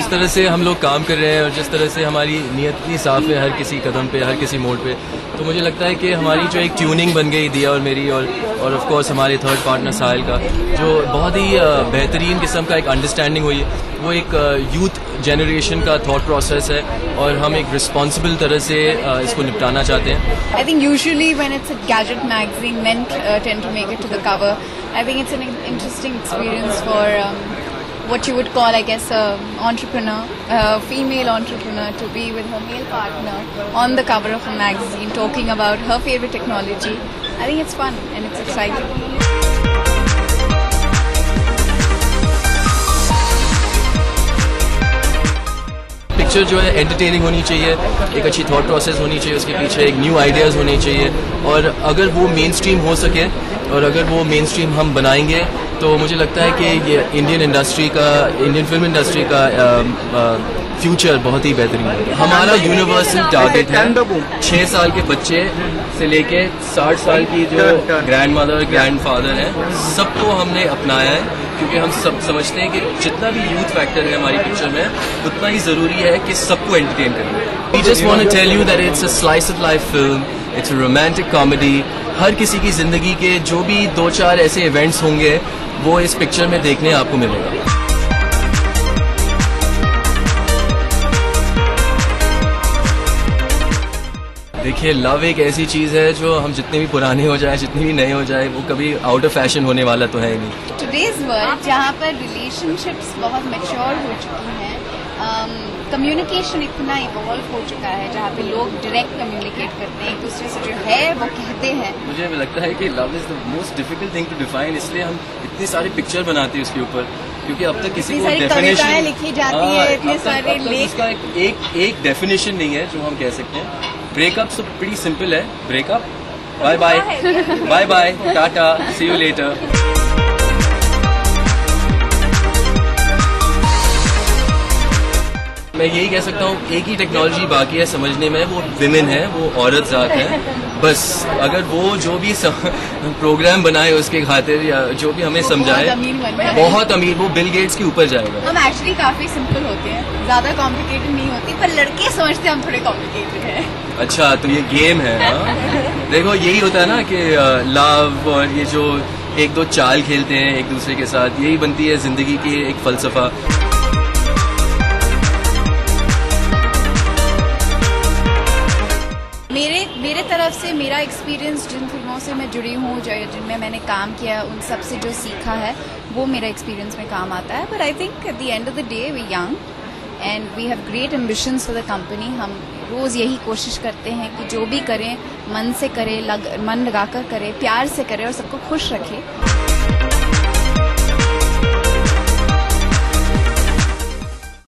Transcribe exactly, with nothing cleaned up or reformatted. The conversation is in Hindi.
जिस तरह से हम लोग काम कर रहे हैं और जिस तरह से हमारी नीयत इतनी साफ है हर किसी कदम पे, हर किसी मोड़ पे, तो मुझे लगता है कि हमारी जो एक ट्यूनिंग बन गई दिया और मेरी और और ऑफ कोर्स हमारे थर्ड पार्टनर साहिल का, जो बहुत ही बेहतरीन किस्म का एक अंडरस्टैंडिंग हुई है, वो एक यूथ जनरेशन का थॉट प्रोसेस है और हम एक रिस्पॉन्सिबल तरह से इसको निपटाना चाहते हैं। I think usually when it's a gadget magazine, men uh, tend to make it to the cover. I think it's an interesting experience for um, what you would call, I guess, a entrepreneur, a female entrepreneur, to be with her male partner on the cover of a magazine talking about her favorite technology. I think it's fun and it's exciting. Picture जो है एंटरटेनिंग होनी चाहिए, एक अच्छी थॉट प्रोसेस होनी चाहिए, उसके पीछे एक न्यू आइडियाज़ होने चाहिए, और अगर वो मेन स्ट्रीम हो सके और अगर वो मेन स्ट्रीम हम बनाएंगे तो मुझे लगता है कि ये इंडियन इंडस्ट्री का, इंडियन फिल्म इंडस्ट्री का फ्यूचर बहुत ही बेहतरीन है। हमारा यूनिवर्सल टारगेट है छः साल के बच्चे से लेके साठ साल की जो ग्रैंड मदर ग्रैंड फादर हैं, सबको हमने अपनाया है, क्योंकि हम सब समझते हैं कि जितना भी यूथ फैक्टर है हमारी पिक्चर में, उतना ही ज़रूरी है कि सबको एंटरटेन करें। We just want to tell you that it's a slice of life film, it's a romantic comedy. हर किसी की ज़िंदगी के जो भी दो चार ऐसे इवेंट्स होंगे वो इस पिक्चर में देखने आपको मिलेगा। देखिए, लव एक ऐसी चीज़ है जो हम जितने भी पुराने हो जाए, जितने भी नए हो जाए, वो कभी आउट ऑफ फैशन होने वाला तो है ही नहीं। टुडेज वर्ल्ड जहाँ पर रिलेशनशिप्स बहुत मैच्योर हो चुकी हैं, कम्युनिकेशन um, इतना इवॉल्व हो चुका है, जहाँ पे लोग डायरेक्ट कम्युनिकेट करते हैं, एक दूसरे से जो है वो कहते हैं। मुझे लगता है कि love is the most difficult thing to define, इसलिए हम इतनी सारी पिक्चर बनाते हैं उसके ऊपर, क्योंकि अब तक किसी को डेफिनेशन लिखी जाती है, इतने सारे लेख, उसका एक एक डेफिनेशन नहीं है जो हम कह सकते हैं। ब्रेकअप तो प्रीटी सिंपल है, breakup, bye bye bye bye tata, see you later. मैं यही कह सकता हूँ, एक ही टेक्नोलॉजी बाकी है समझने में, वो विमेन है, वो औरत ज़ात है। बस अगर वो जो भी प्रोग्राम बनाए उसके खातिर या जो भी हमें समझाए, बहुत अमीर, वो बिल गेट्स के ऊपर जाएगा। हम एक्चुअली काफी सिंपल होते हैं, ज्यादा कॉम्प्लिकेटेड नहीं होती, पर लड़के समझते हैं हम थोड़े कॉम्प्लिकेटेड हैं। अच्छा, तो ये गेम है ना? देखो, यही होता है ना कि लव और ये जो एक दो चाल खेलते हैं एक दूसरे के साथ, यही बनती है जिंदगी की एक फलसफा। मेरे मेरे तरफ से मेरा एक्सपीरियंस, जिन फिल्मों से मैं जुड़ी हूँ, जिनमें मैंने काम किया, उन सब से जो सीखा है वो मेरा एक्सपीरियंस में काम आता है। But I think at the end of the day we young and we have great ambitions for the company. हम रोज़ यही कोशिश करते हैं कि जो भी करें मन से करें, लग, मन लगाकर करें, प्यार से करें और सबको खुश रखें।